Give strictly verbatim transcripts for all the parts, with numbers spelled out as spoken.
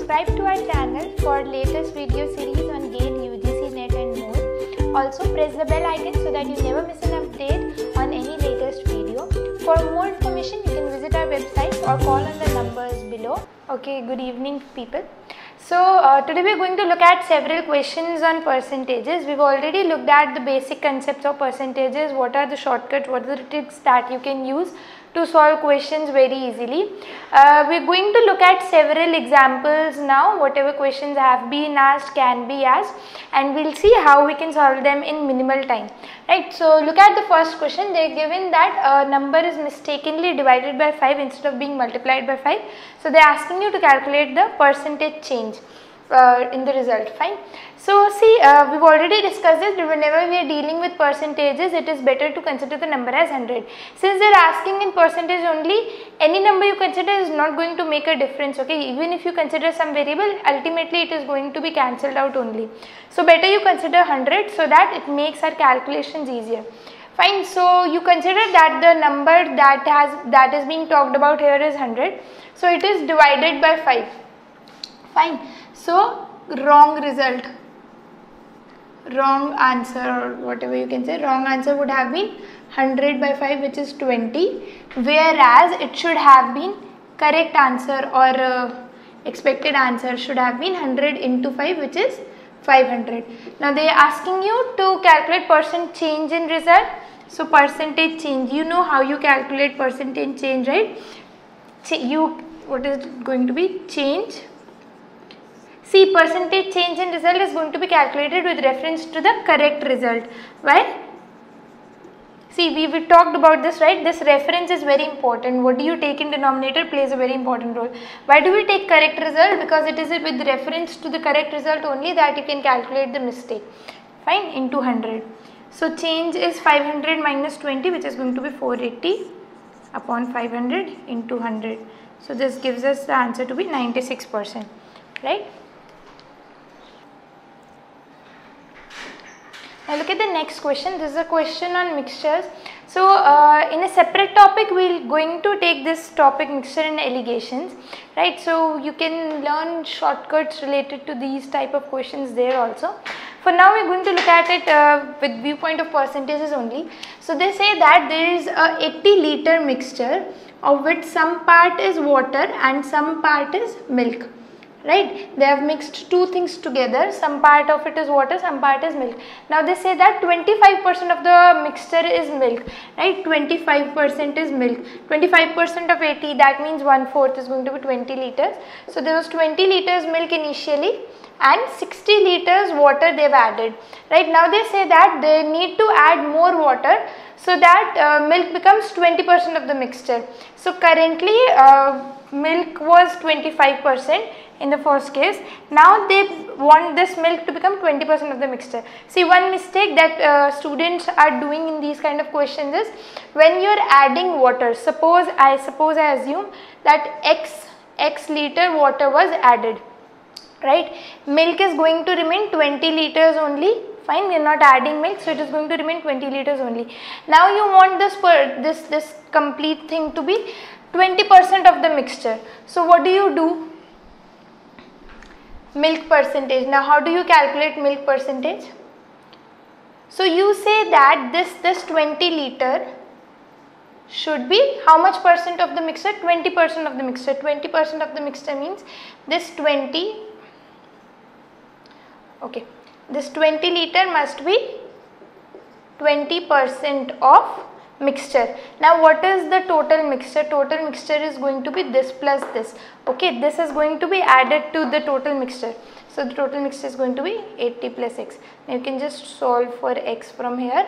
subscribe to our channel for latest video series on GATE, U G C, NET and more. Also press the bell icon so that you never miss an update on any latest video. For more information you can visit our website or call on the numbers below. Okay, good evening people. So uh, today we are going to look at several questions on percentages. We've already looked at the basic concepts of percentages, what are the shortcuts, what are the tricks that you can use to solve questions very easily. Uh, we are going to look at several examples now. Whatever questions have been asked can be asked, and we will see how we can solve them in minimal time. Right. So look at the first question. They are given that a number is mistakenly divided by five instead of being multiplied by five. So they are asking you to calculate the percentage change uh, in the result. Fine. So see, uh, we have already discussed this. Whenever we are dealing with percentages, it is better to consider the number as one hundred. Since they are asking in percentage only, any number you consider is not going to make a difference. Okay, even if you consider some variable, ultimately it is going to be cancelled out only. So better you consider one hundred so that it makes our calculations easier. Fine. So you consider that the number that has that is being talked about here is one hundred. So it is divided by five. Fine. So wrong result. Wrong answer, or whatever you can say, wrong answer would have been one hundred by five, which is twenty, whereas it should have been correct answer or uh, expected answer should have been one hundred into five, which is five hundred. Now they are asking you to calculate percent change in result. So percentage change, you know how you calculate percentage change, right? Ch you what is it going to be? Change. See, percentage change in result is going to be calculated with reference to the correct result. Why? See, we, we talked about this, right? This reference is very important. What do you take in denominator plays a very important role. Why do we take correct result? Because it is with reference to the correct result only that you can calculate the mistake. Fine, into one hundred. So change is five hundred minus twenty, which is going to be four hundred eighty upon five hundred into one hundred. So this gives us the answer to be ninety-six percent, right? Now look at the next question. This is a question on mixtures. So uh, in a separate topic we are going to take this topic, mixture and allegations, right? So you can learn shortcuts related to these type of questions there also. For now we are going to look at it uh, with viewpoint of percentages only. So they say that there is a eighty liter mixture of which some part is water and some part is milk. Right, they have mixed two things together, some part of it is water, some part is milk. Now they say that twenty-five percent of the mixture is milk, right? twenty-five percent is milk. twenty-five percent of eighty, that means one fourth is going to be twenty liters. So there was twenty liters milk initially and sixty liters water they have added. Right, now they say that they need to add more water so that uh, milk becomes twenty percent of the mixture. So currently uh, milk was twenty-five percent in the first case. Now they want this milk to become twenty percent of the mixture. See, one mistake that uh, students are doing in these kind of questions is when you are adding water, suppose I suppose I assume that x x liter water was added, right? Milk is going to remain twenty liters only. Fine, we are not adding milk, so it is going to remain twenty liters only. Now you want this per, this this complete thing to be twenty percent of the mixture. So what do you do? Milk percentage. Now how do you calculate milk percentage? So you say that this this twenty liter should be how much percent of the mixture? twenty percent of the mixture. twenty percent of the mixture means this twenty, okay, this twenty liter must be twenty percent of mixture. Now what is the total mixture? Total mixture is going to be this plus this. Okay, this is going to be added to the total mixture. So the total mixture is going to be eighty plus x. Now you can just solve for x from here.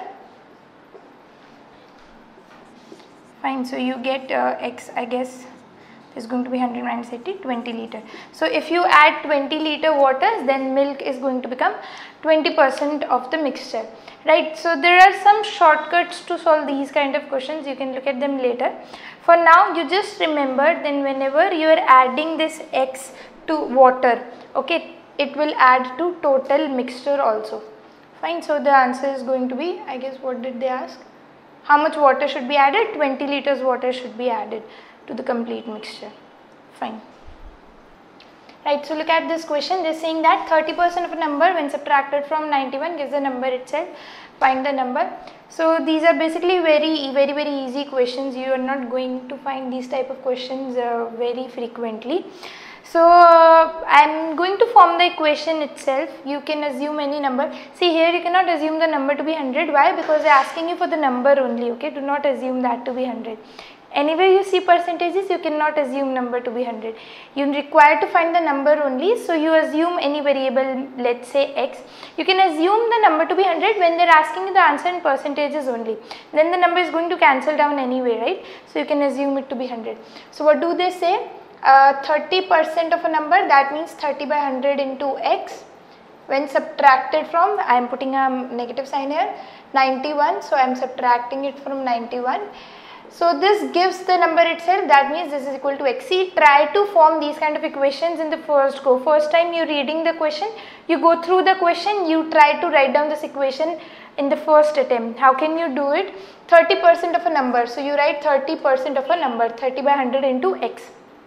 Fine, so you get uh, x, I guess is going to be one hundred minus eighty, twenty liter. So if you add twenty liter water, then milk is going to become twenty percent of the mixture. Right, so there are some shortcuts to solve these kind of questions. You can look at them later. For now you just remember, then whenever you are adding this x to water, okay, it will add to total mixture also. Fine, so the answer is going to be, I guess, what did they ask? How much water should be added? twenty liters water should be added to the complete mixture. Fine. Right, so look at this question. They're saying that thirty percent of a number when subtracted from ninety-one gives the number itself. Find the number. So these are basically very very very easy questions. You are not going to find these type of questions uh, very frequently. So uh, I am going to form the equation itself. You can assume any number. See, here you cannot assume the number to be one hundred. Why? Because they are asking you for the number only. Okay, do not assume that to be one hundred. Anywhere you see percentages, you cannot assume number to be one hundred. You require to find the number only. So you assume any variable, let's say x. You can assume the number to be one hundred when they are asking you the answer in percentages only. Then the number is going to cancel down anyway, right? So you can assume it to be one hundred. So what do they say? thirty percent of a number, that means thirty by one hundred into x, when subtracted from, I am putting a negative sign here, ninety-one. So I am subtracting it from ninety-one. So this gives the number itself, that means this is equal to x. See, try to form these kind of equations in the first go. First time you reading the question, you go through the question, you try to write down this equation in the first attempt. How can you do it? thirty percent of a number. So you write thirty percent of a number, thirty by one hundred into x.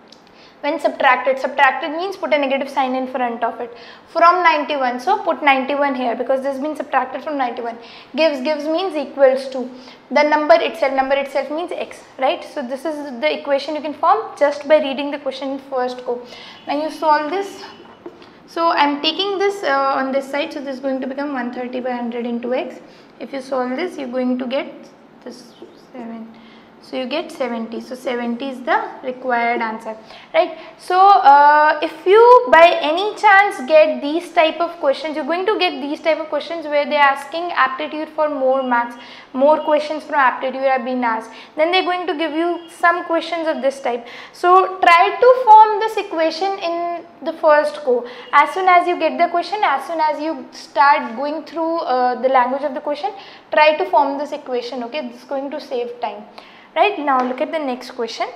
When subtracted, subtracted means put a negative sign in front of it, from ninety-one. So put ninety-one here because this has been subtracted from ninety-one. Gives, gives means equals to the number itself, number itself means x, right? So this is the equation you can form just by reading the question in first go. Now you solve this. So I am taking this uh, on this side, so this is going to become one hundred thirty by one hundred into x. If you solve this, you are going to get this seven. So you get seventy. So seventy is the required answer, right? So uh, if you by any chance get these type of questions, you're going to get these type of questions where they're asking aptitude for more marks, more questions from aptitude have been asked. Then they're going to give you some questions of this type. So try to form this equation in the first go. As soon as you get the question, as soon as you start going through uh, the language of the question, try to form this equation. Okay, this is going to save time. Right, now look at the next question.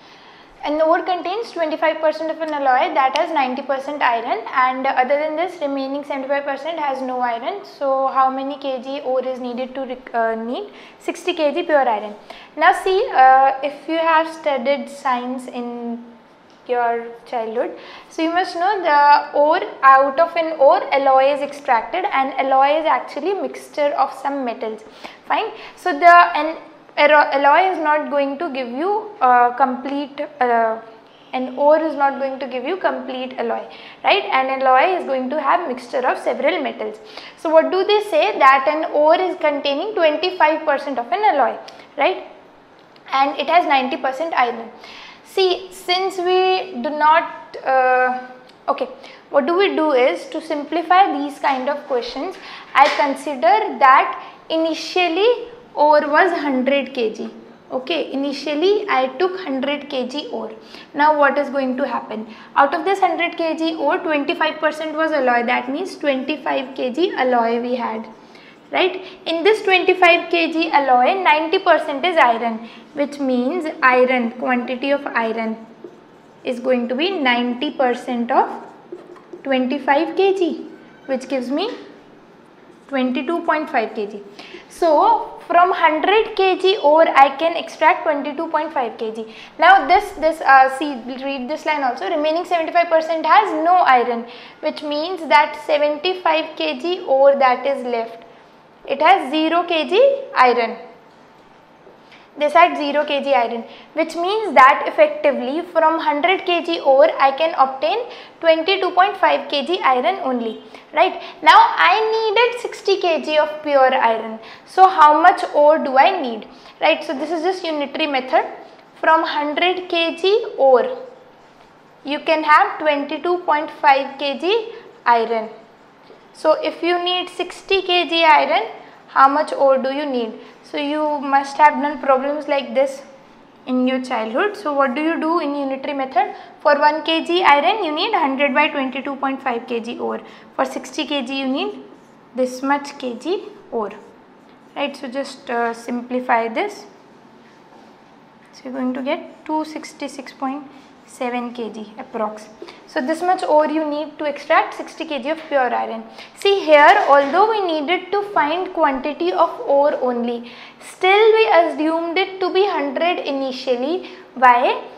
An ore contains twenty-five percent of an alloy that has ninety percent iron, and uh, other than this remaining seventy-five percent has no iron. So how many kg ore is needed to uh, need? sixty kilograms pure iron. Now see, uh, if you have studied science in your childhood, so you must know the ore, out of an ore alloy is extracted, and alloy is actually a mixture of some metals. Fine. So the an alloy is not going to give you uh, complete, uh, an ore is not going to give you complete alloy, right? An alloy is going to have mixture of several metals. So what do they say? That an ore is containing twenty-five percent of an alloy, right? And it has ninety percent iron. See, since we do not, uh, okay, what do we do is to simplify these kind of questions, I consider that initially ore was one hundred kilograms. Okay, initially I took one hundred kilograms ore. Now what is going to happen? Out of this one hundred kilograms ore, twenty-five percent was alloy. That means twenty-five kilograms alloy we had. Right? In this twenty-five kilograms alloy, ninety percent is iron, which means iron, quantity of iron is going to be ninety percent of twenty-five kilograms, which gives me twenty-two point five kilograms. So from one hundred kilograms ore I can extract twenty-two point five kilograms. Now this, this uh, see, read this line also, remaining seventy-five percent has no iron, which means that seventy-five kilograms ore that is left, it has zero kilograms iron. This had zero kilograms iron, which means that effectively from one hundred kilograms ore I can obtain twenty-two point five kilograms iron only, right? Now I needed sixty kilograms of pure iron. So how much ore do I need, right? So this is just unitary method. From one hundred kilograms ore you can have twenty-two point five kilograms iron. So if you need sixty kilograms iron, how much ore do you need? So you must have done problems like this in your childhood. So what do you do in unitary method? For one kilogram iron you need one hundred by twenty-two point five kilograms ore. For sixty kilograms you need this much kg ore, right? So just uh, simplify this. So you are going to get two hundred sixty-six point seven kilograms approx. So this much ore you need to extract sixty kilograms of pure iron. See here, although we needed to find quantity of ore only, still we assumed it to be one hundred initially. Why?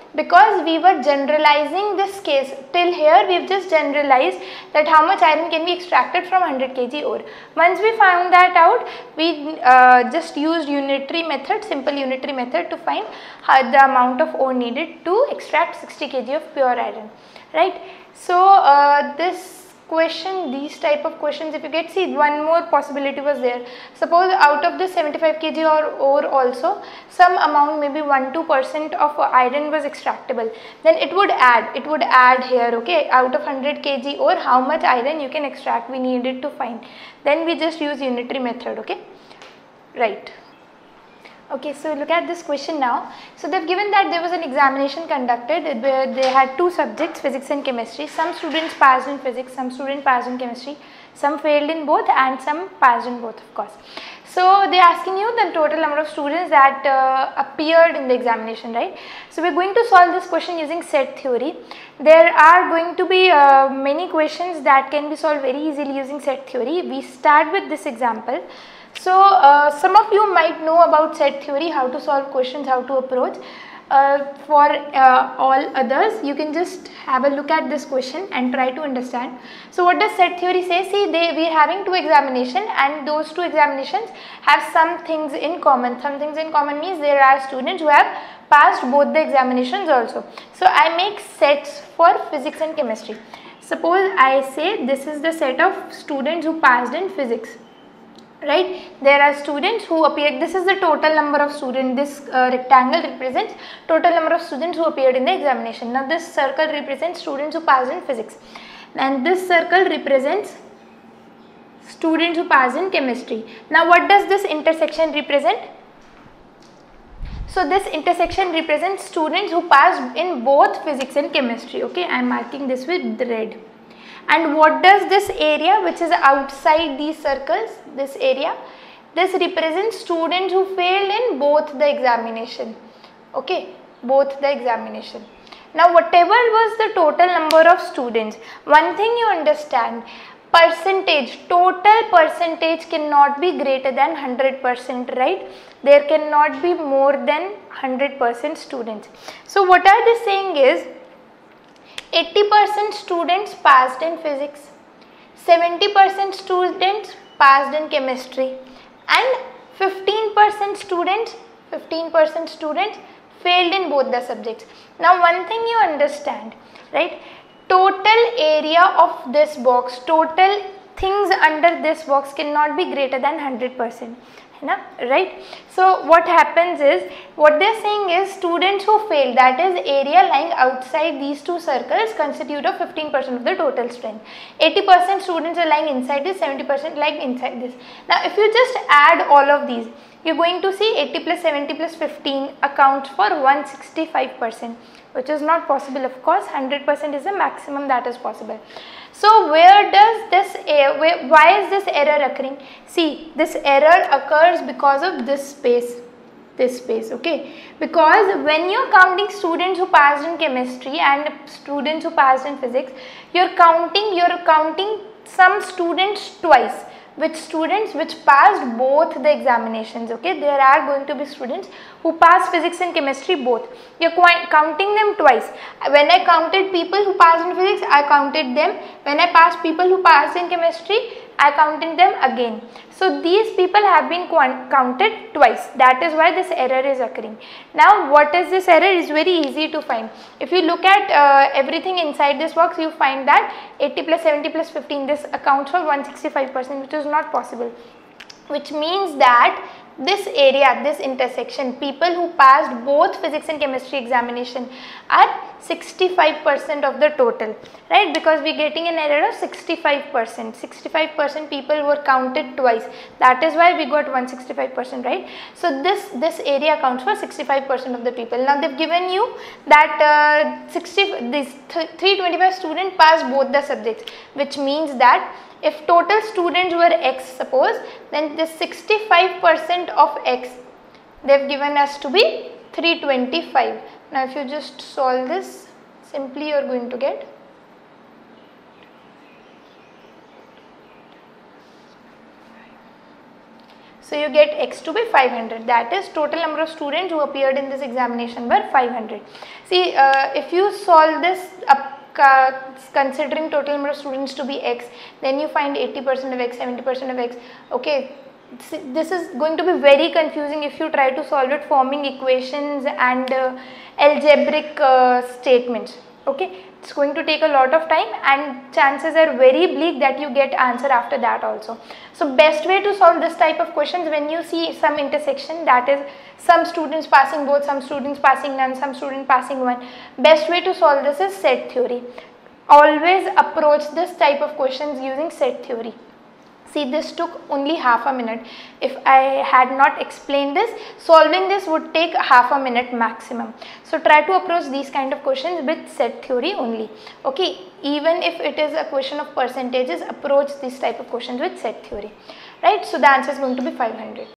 Because we were generalizing this case till here, we've just generalized that how much iron can be extracted from one hundred kilograms ore. Once we found that out, we uh, just used unitary method, simple unitary method to find how the amount of ore needed to extract sixty kilograms of pure iron, right. So uh, this question, these type of questions, if you get, see, one more possibility was there. Suppose out of the seventy-five kilograms or ore also some amount, maybe one to two percent of iron was extractable, then it would add, it would add here, okay, out of one hundred kilograms ore how much iron you can extract, we needed to find. Then we just use unitary method, okay, right. Okay, so look at this question now. So they have given that there was an examination conducted where they had two subjects, physics and chemistry. Some students passed in physics, some students passed in chemistry, some failed in both and some passed in both, of course. So they are asking you the total number of students that uh, appeared in the examination, right. So we are going to solve this question using set theory. There are going to be uh, many questions that can be solved very easily using set theory. We start with this example. So uh, some of you might know about set theory, how to solve questions, how to approach. Uh, for uh, all others, you can just have a look at this question and try to understand. So what does set theory say? See, they, we are having two examinations and those two examinations have some things in common. Some things in common means there are students who have passed both the examinations also. So I make sets for physics and chemistry. Suppose I say this is the set of students who passed in physics. Right, there are students who appeared, this is the total number of students, this uh, rectangle represents total number of students who appeared in the examination. Now this circle represents students who passed in physics and this circle represents students who passed in chemistry. Now what does this intersection represent? So this intersection represents students who passed in both physics and chemistry, okay, I am marking this with red. And what does this area which is outside these circles, this area, this represents students who failed in both the examination, okay, both the examination. Now whatever was the total number of students, one thing you understand, percentage, total percentage cannot be greater than one hundred percent, right, there cannot be more than one hundred percent students. So what are they saying is, eighty percent students passed in physics, seventy percent students passed in chemistry and fifteen percent students, fifteen percent students failed in both the subjects. Now one thing you understand, right, total area of this box, total things under this box cannot be greater than one hundred percent. Right. So what happens is, what they are saying is students who fail, that is area lying outside these two circles, constitute of fifteen percent of the total strength. eighty percent students are lying inside this, seventy percent lying inside this. Now if you just add all of these, you are going to see eighty plus seventy plus fifteen accounts for one hundred sixty-five percent, which is not possible, of course. one hundred percent is the maximum that is possible. So where does this error, why is this error occurring? See, this error occurs because of this space, this space, okay, because when you are counting students who passed in chemistry and students who passed in physics, you are counting, you are counting some students twice. Which students? Which passed both the examinations, okay, there are going to be students who passed physics and chemistry both, you are counting them twice. When I counted people who passed in physics, I counted them. When I passed people who passed in chemistry, I counted them again. So these people have been counted twice, that is why this error is occurring. Now what is this error? Is very easy to find. If you look at uh, everything inside this box, you find that eighty plus seventy plus fifteen, this accounts for one hundred sixty-five percent, which is not possible, which means that this area, this intersection, people who passed both physics and chemistry examination are sixty-five percent of the total, right, because we are getting an error of sixty-five percent, sixty-five percent people were counted twice, that is why we got one hundred sixty-five percent, right. So this, this area accounts for sixty-five percent of the people. Now they have given you that uh, sixty, these three hundred twenty-five students passed both the subjects, which means that if total students were X, suppose, then this sixty-five percent of X they have given us to be three hundred twenty-five. Now if you just solve this, simply you are going to get So you get x to be five hundred, that is total number of students who appeared in this examination were five hundred. See, uh, if you solve this up uh, considering total number of students to be x, then you find eighty percent of x, seventy percent of x. Okay, this is going to be very confusing if you try to solve it forming equations and uh, algebraic uh, statements. Okay, it's going to take a lot of time and chances are very bleak that you get answer after that also. So best way to solve this type of questions, when you see some intersection, that is some students passing both, some students passing none, some student passing one, best way to solve this is set theory. Always approach this type of questions using set theory. See, this took only half a minute. If I had not explained this, solving this would take half a minute maximum. So try to approach these kind of questions with set theory only. Okay, even if it is a question of percentages, approach this type of questions with set theory. Right, so the answer is going to be five hundred.